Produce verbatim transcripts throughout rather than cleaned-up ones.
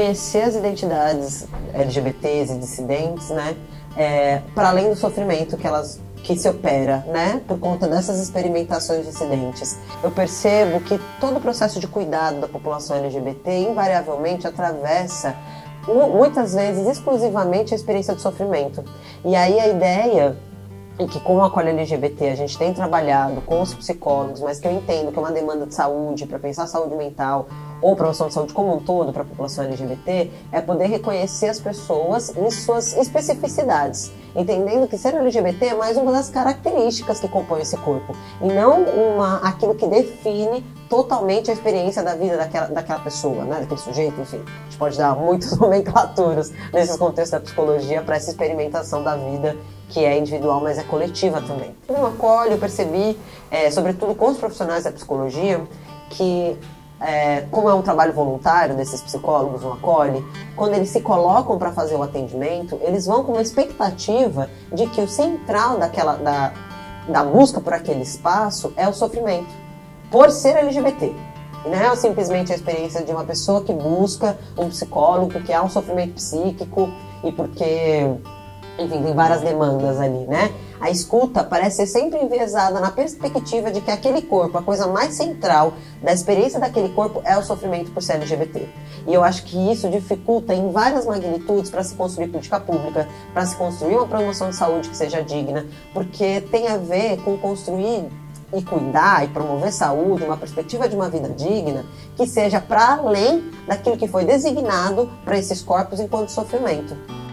reconhecer as identidades L G B Ts e dissidentes, né, é, para além do sofrimento que elas que se opera, né, por conta dessas experimentações dissidentes. Eu percebo que todo o processo de cuidado da população L G B T invariavelmente atravessa muitas vezes exclusivamente a experiência de sofrimento. E aí a ideia e que com a Acolhe L G B T a gente tem trabalhado com os psicólogos, mas que eu entendo que é uma demanda de saúde, para pensar a saúde mental ou promoção de saúde como um todo para a população L G B T, é poder reconhecer as pessoas em suas especificidades, entendendo que ser L G B T é mais uma das características que compõem esse corpo, e não uma, aquilo que define totalmente a experiência da vida daquela, daquela pessoa, né, daquele sujeito, enfim. A gente pode dar muitas nomenclaturas nesses contextos da psicologia para essa experimentação da vida que é individual, mas é coletiva também. No Acolhe eu percebi, é, sobretudo com os profissionais da psicologia, que É, como é um trabalho voluntário desses psicólogos no Acolhe, quando eles se colocam para fazer o atendimento, eles vão com uma expectativa de que o central daquela, da, da busca por aquele espaço é o sofrimento, por ser L G B T. E não é simplesmente a experiência de uma pessoa que busca um psicólogo porque há um sofrimento psíquico e porque, enfim, tem várias demandas ali, né? A escuta parece ser sempre enviesada na perspectiva de que aquele corpo, a coisa mais central da experiência daquele corpo é o sofrimento por ser L G B T. E eu acho que isso dificulta em várias magnitudes para se construir política pública, para se construir uma promoção de saúde que seja digna, porque tem a ver com construir e cuidar e promover saúde, uma perspectiva de uma vida digna que seja para além daquilo que foi designado para esses corpos enquanto sofrimento.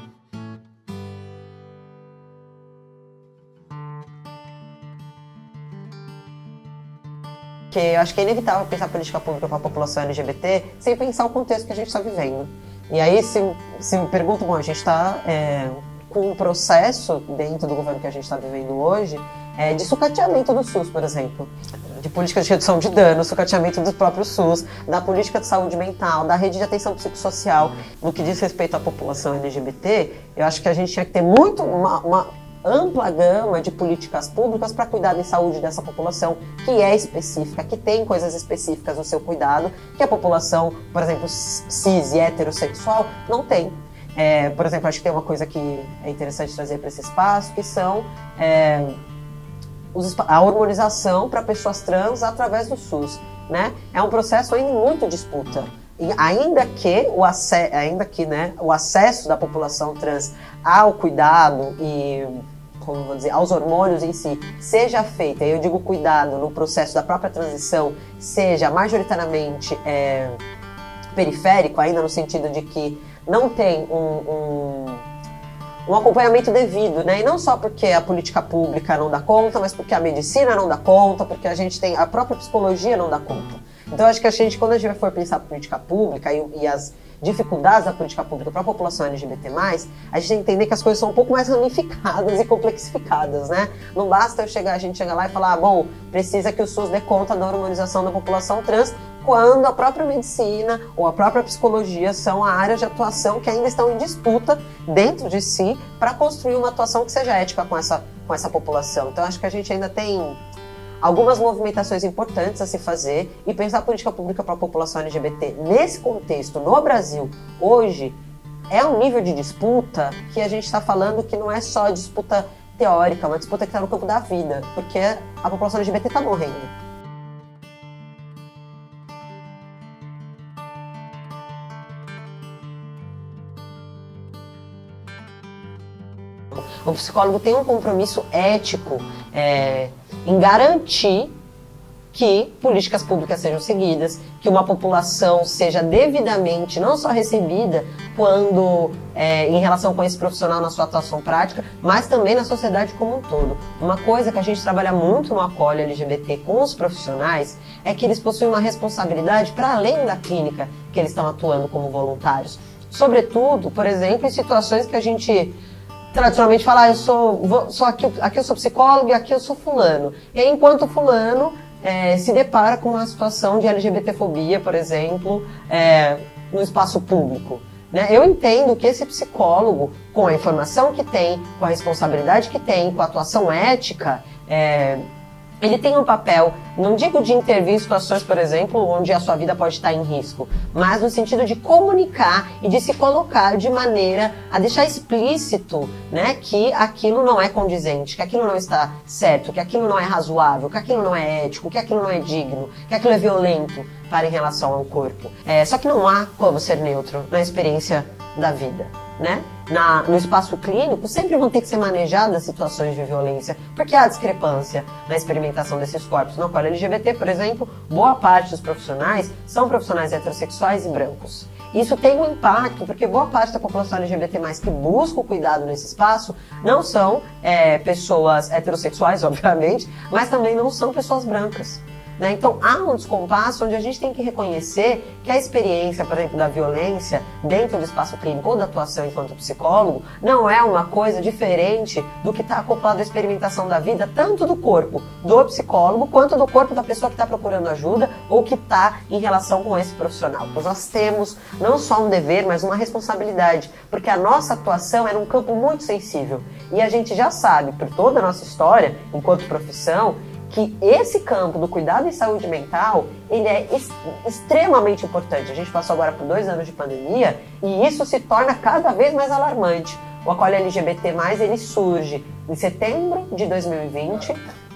Porque eu acho que é inevitável pensar política pública para a população L G B T sem pensar o contexto que a gente está vivendo. E aí, se, se me perguntam, bom, a gente está é, com um processo dentro do governo que a gente está vivendo hoje é, de sucateamento do SUS, por exemplo, de política de redução de danos, sucateamento do próprio SUS, da política de saúde mental, da rede de atenção psicossocial. No que diz respeito à população L G B T, eu acho que a gente tinha que ter muito uma, uma ampla gama de políticas públicas para cuidar da saúde dessa população, que é específica, que tem coisas específicas no seu cuidado, que a população, por exemplo, cis e heterossexual, não tem. É, por exemplo, acho que tem uma coisa que é interessante trazer para esse espaço, que são é, os, a hormonização para pessoas trans através do SUS, né? É um processo ainda em muita disputa. E ainda que, o, ainda que né, o acesso da população trans ao cuidado e, como vou dizer, aos hormônios em si seja feito, aí eu digo cuidado no processo da própria transição, seja majoritariamente é, periférico, ainda no sentido de que não tem um, um, um acompanhamento devido, né? E não só porque a política pública não dá conta, mas porque a medicina não dá conta, porque a gente tem a própria psicologia não dá conta. Então, acho que a gente, quando a gente for pensar política pública e, e as dificuldades da política pública para a população L G B T mais, a gente tem que entender que as coisas são um pouco mais ramificadas e complexificadas, né? Não basta eu chegar, a gente chegar lá e falar, ah, bom, precisa que o SUS dê conta da hormonização da população trans, quando a própria medicina ou a própria psicologia são a área de atuação que ainda estão em disputa dentro de si para construir uma atuação que seja ética com essa, com essa população. Então, acho que a gente ainda tem algumas movimentações importantes a se fazer, e pensar a política pública para a população L G B T nesse contexto, no Brasil, hoje, é um nível de disputa que a gente está falando que não é só disputa teórica, é uma disputa que está no campo da vida, porque a população L G B T está morrendo. O psicólogo tem um compromisso ético é, em garantir que políticas públicas sejam seguidas, que uma população seja devidamente não só recebida quando é, em relação com esse profissional na sua atuação prática, mas também na sociedade como um todo. Uma coisa que a gente trabalha muito no Acolhe L G B T com os profissionais é que eles possuem uma responsabilidade para além da clínica que eles estão atuando como voluntários. Sobretudo, por exemplo, em situações que a gente tradicionalmente fala, ah, eu sou, vou, sou aqui, aqui eu sou psicólogo e aqui eu sou fulano. E aí, enquanto fulano é, se depara com uma situação de L G B T fobia, por exemplo, é, no espaço público. Né? Eu entendo que esse psicólogo, com a informação que tem, com a responsabilidade que tem, com a atuação ética, é, ele tem um papel, não digo de intervir em situações, por exemplo, onde a sua vida pode estar em risco, mas no sentido de comunicar e de se colocar de maneira a deixar explícito, né, que aquilo não é condizente, que aquilo não está certo, que aquilo não é razoável, que aquilo não é ético, que aquilo não é digno, que aquilo é violento para em relação ao corpo. É, só que não há como ser neutro na experiência da vida, né? Na, no espaço clínico, sempre vão ter que ser manejadas situações de violência, porque há discrepância na experimentação desses corpos. No Aquário L G B T, por exemplo, boa parte dos profissionais são profissionais heterossexuais e brancos. Isso tem um impacto, porque boa parte da população L G B T mais, que busca o cuidado nesse espaço não são é, pessoas heterossexuais, obviamente, mas também não são pessoas brancas. Né? Então há um descompasso onde a gente tem que reconhecer que a experiência, por exemplo, da violência dentro do espaço clínico ou da atuação enquanto psicólogo não é uma coisa diferente do que está acoplado à experimentação da vida, tanto do corpo do psicólogo quanto do corpo da pessoa que está procurando ajuda ou que está em relação com esse profissional. Pois nós temos não só um dever, mas uma responsabilidade, porque a nossa atuação é num campo muito sensível e a gente já sabe, por toda a nossa história enquanto profissão, que esse campo do cuidado em saúde mental, ele é ex extremamente importante. A gente passou agora por dois anos de pandemia e isso se torna cada vez mais alarmante. O Acolhe L G B T mais, ele surge em setembro de dois mil e vinte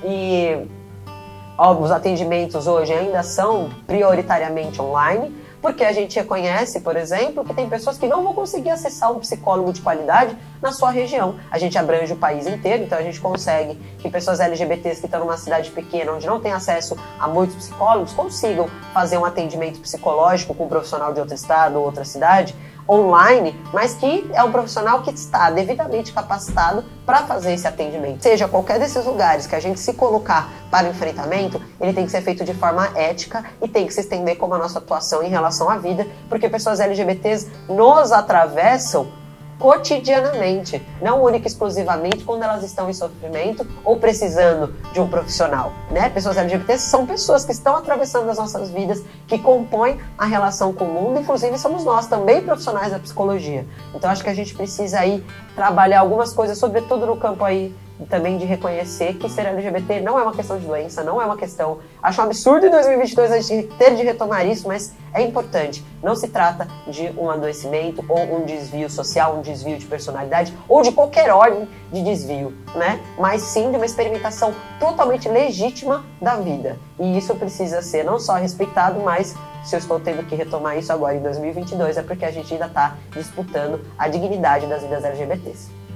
e ó, os atendimentos hoje ainda são prioritariamente online, porque a gente reconhece, por exemplo, que tem pessoas que não vão conseguir acessar um psicólogo de qualidade na sua região. A gente abrange o país inteiro, então a gente consegue que pessoas L G B Ts que estão numa cidade pequena, onde não tem acesso a muitos psicólogos, consigam fazer um atendimento psicológico com um profissional de outro estado ou outra cidade, online, mas que é um profissional que está devidamente capacitado para fazer esse atendimento. Seja qualquer desses lugares que a gente se colocar para o enfrentamento, ele tem que ser feito de forma ética e tem que se estender como a nossa atuação em relação à vida, porque pessoas L G B Ts nos atravessam cotidianamente, não única e exclusivamente quando elas estão em sofrimento ou precisando de um profissional, né? Pessoas L G B Ts são pessoas que estão atravessando as nossas vidas, que compõem a relação com o mundo, inclusive somos nós também profissionais da psicologia. Então acho que a gente precisa aí trabalhar algumas coisas, sobretudo no campo aí também de reconhecer que ser L G B T não é uma questão de doença, não é uma questão... Acho um absurdo em dois mil e vinte e dois a gente ter de retomar isso, mas é importante. Não se trata de um adoecimento ou um desvio social, um desvio de personalidade ou de qualquer ordem de desvio, né? Mas sim de uma experimentação totalmente legítima da vida. E isso precisa ser não só respeitado, mas se eu estou tendo que retomar isso agora em dois mil e vinte e dois é porque a gente ainda está disputando a dignidade das vidas L G B Ts.